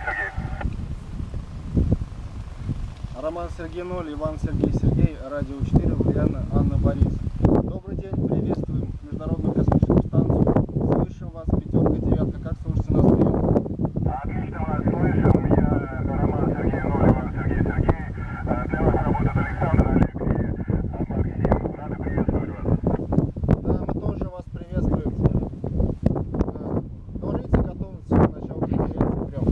Роман Сергей 0, Иван Сергей Сергей, радио 4, Ульяна, Анна, Борис. Добрый день, приветствуем Международную космическую станцию. Слышим вас, пятерка, девятка, как слушаете нас прием? Отлично вас слышим, я Роман Сергей 0, Иван Сергей Сергей. Для вас работает Александр, Олег и Максим. Рады приветствовать вас. Да, мы тоже вас приветствуем. Говорите, готовность к началу конференции, прием.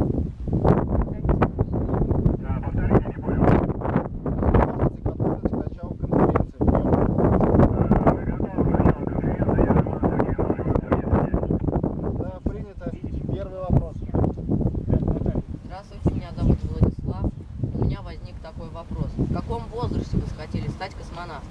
Повторите, не понял. Можете готовность к началу конференции, прием. Мы готовы к началу конференции, я Роман Сергей 0, Иван Сергей Сергей. Да, принято. Первый вопрос. Здравствуйте, меня зовут Владислав. У меня возник такой вопрос. В каком возрасте вы хотели стать космонавтом?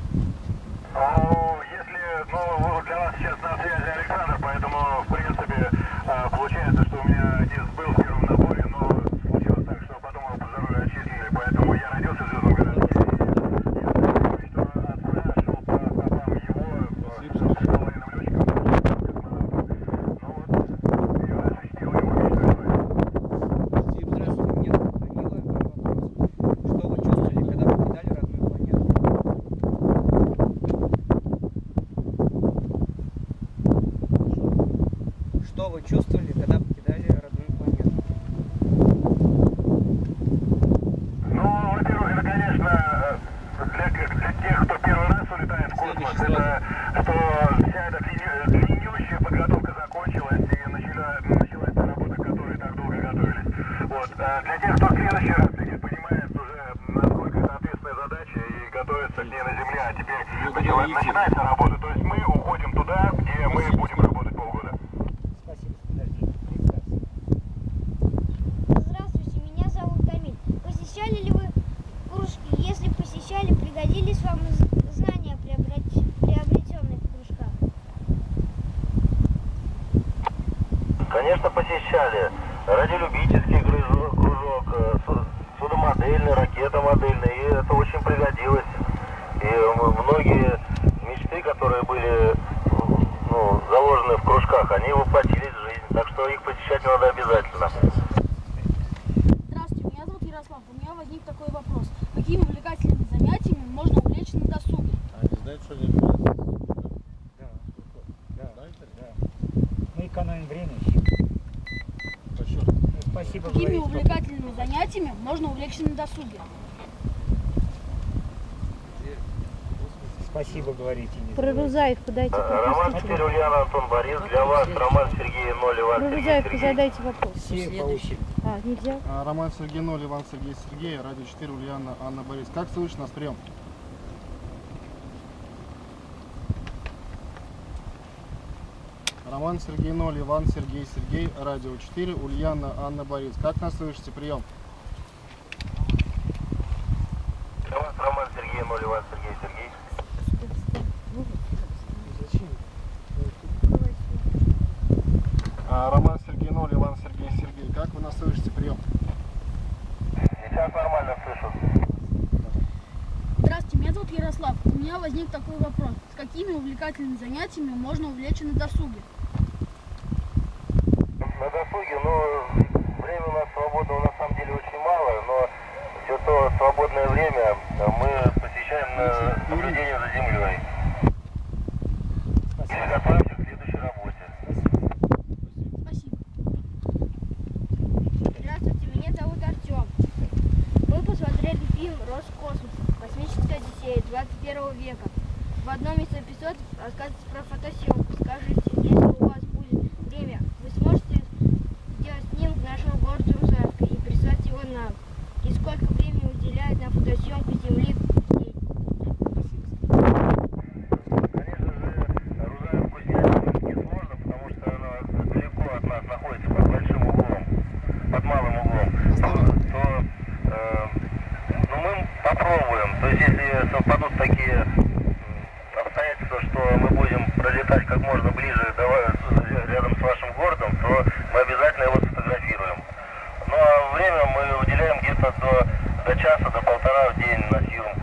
Если, для вас сейчас на связи Александр, поэтому, в принципе, получается, что у меня отец был в первом наборе, но случилось так, что потом его по здоровью отчислили, поэтому я родился в Звездном городке. И я знаю, что отца шел по стопам его, стал военным летчиком, космонавтом. Ну вот, я осуществил его мечту. Здравствуйте, меня зовут Данила. Мой вопрос. Что вы чувствовали, когда покидали родную планету? Что вы чувствовали, когда покидали родную планету? Ну, во-первых, это, конечно, для тех, кто первый раз улетает в космос, это что вся эта длиннющая подготовка закончилась и началась та работа, к которой так долго готовились. Вот. А для тех, кто в следующий раз летит, понимает уже, насколько это ответственная задача и готовится к ней на Земле, а теперь начинается работа. То есть мы уходим туда, где мы будем работать полгода. Спасибо, представься. Здравствуйте, меня зовут Камиль. Посещали ли вы кружки? Если посещали, пригодились вам знания, приобретенные в кружках? Конечно, посещали. Радиолюбительский кружок, судомодельный, ракетомодельный, и это очень пригодилось. И многие мечты, которые были заложены в кружках, они воплотились в жизнь. Так что их посещать надо обязательно. Здравствуйте, меня зовут Ярослав. У меня возник такой вопрос. Какими увлекательными занятиями можно увлечься на досуге? А не знаете, что делать? Да. Знаете? Да. Мы экономим время еще. По счету. Спасибо, Какими говорите. увлекательными занятиями можно увлечься на досуге? Спасибо, говорите. не Про забывайте. Рузаевку дайте Роман теперь Ульяна, Антон Борис. Для вас Роман Сергей 0, Иван Сергей Рузаевку Сергей. задайте вопрос. Все по очереди. А, нельзя? Роман Сергей 0, Иван Сергей Сергей, радио 4, Ульяна, Анна, Борис. Как слышно нас прием? Роман Сергей 0, Иван Сергей Сергей, радио 4, Ульяна, Анна, Борис. Как нас слышите? Прием. Для вас Роман Сергей 0, Иван Сергей Сергей. Роман Сергей 0, Иван Сергей Сергей. Как вы нас слышите? Прием. Сейчас нормально слышу. Здравствуйте, меня зовут Ярослав. У меня возник такой вопрос. С какими увлекательными занятиями можно увлечься на досуге? На досуге, время у нас свободного на самом деле очень мало, но все то свободное время мы посвящаем на наблюдение за Землей. Или готовимся к следующей работе. Спасибо. Здравствуйте, меня зовут Артем. Мы посмотрели фильм «Роскосмос. Космическая Одиссея 21 века». В одном из эпизодов рассказывается про фотосъемку. Скажите, если у вас будет время, вы сможете сделать снимок нашего города Рузаевка и прислать его нам? И сколько времени уделяет на фотосъемку Земли в день? Конечно же, Рузаевку снять несложно, потому что она далеко от нас находится, под большим углом, под малым углом. Мы попробуем. То есть, если совпадут такие обстоятельства, что мы будем пролетать как можно ближе рядом с вашим городом, то мы обязательно его сфотографируем. Ну а время мы уделяем где-то до часа, до полтора в день на съемку.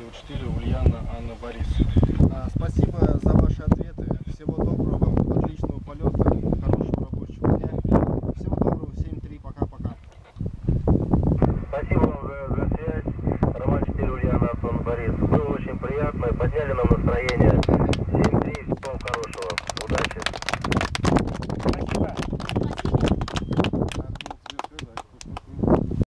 Радио 4, Ульяна, Анна, Борис. Спасибо